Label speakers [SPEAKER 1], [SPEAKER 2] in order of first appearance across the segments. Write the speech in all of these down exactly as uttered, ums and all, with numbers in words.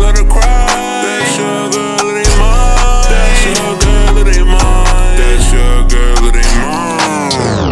[SPEAKER 1] let her cry. That's your girl, it ain't mine. That's your girl, it ain't mine. That's your girl, it ain't mine.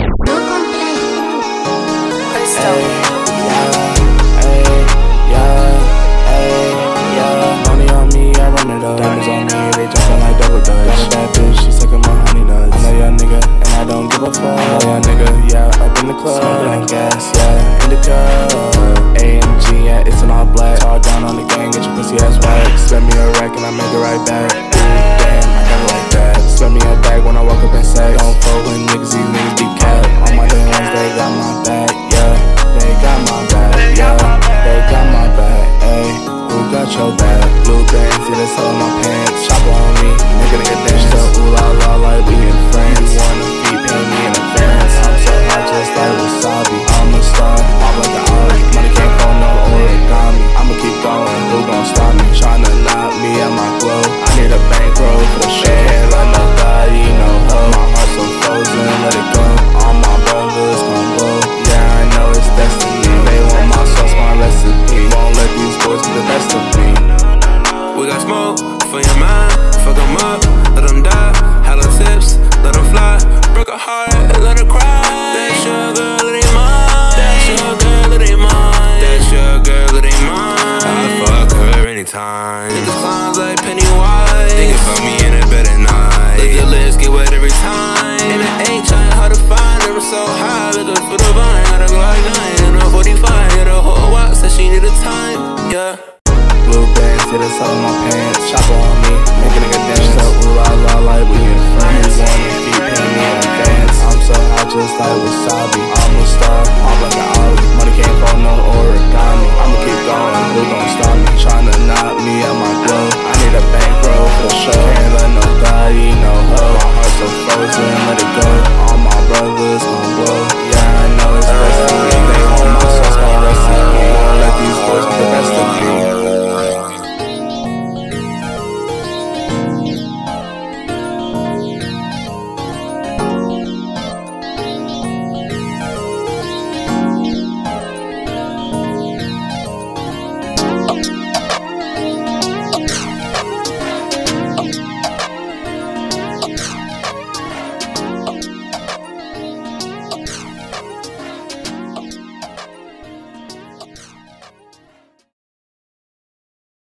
[SPEAKER 2] Hey, yeah, hey, yeah, hey, yeah. Money on me, I run it up. Diamonds on me, they jumpin' like double dutch. Got a bad bitch, she suckin' my honey nuts. I know young nigga, and I don't give a fuck. I know young nigga, yeah, up in the club. Smoking like gas, yeah, in the cup. A M G, yeah, it's an all black. Tar down on the gang, get your pussy ass whack. Spend me a rack and I make it right back. Ooh, damn, I got it like that. Spend me a bag when I walk up in sex. Don't fuck with niggas, these niggas be cap. All my little ones, they got my back, yeah. They got my back, yeah. They got my back, ayy. Who got your back? Blue bands, yeah, that's all in my pants. Chopper on me, nigga, nigga dance. So ooh la la, like we in France. You wanna feed, pay me in advance. I'm so hot, just like wasabi. I'm a star, pop like an ollie. Money can't fall, no origami. I'ma keep going, who gon' stop me? Tryna knock me at my glow. I need a bankroll for the show. Can't let nobody know hoe. My heart so frozen, let it go. All my brothers gon' blow. Yeah, I know it's destiny. They want my sauce, my recipe. Won't let these boys get the best of me.
[SPEAKER 1] We got smoke for your mind. Fuck them up, let them die. Hella tips, let them fly. Broke her heart, let her cry. That's your girl, it ain't mine. That's your girl, it ain't mine. That's your girl, it ain't mine. I fuck her anytime. Niggas clowns like Pennywise. Thinking about me in a bed at night. Let the lips get wet every time. And it ain't trying hard to find. Never so high, looking for the vine. Got a Glock nine and a forty-five. Got a whole watch, said she need a time. Yeah.
[SPEAKER 2] Blue bands, yeah, that's all in my pants. Chopper on me, make a nigga dance. So ooh la la, like we in France. You wanna keep paying me in advance. I'm so hot, just like wasabi. I'm a star, pop like an ollie. Money can't fall, no origami. I'ma keep going, who gon' stop me? Tryna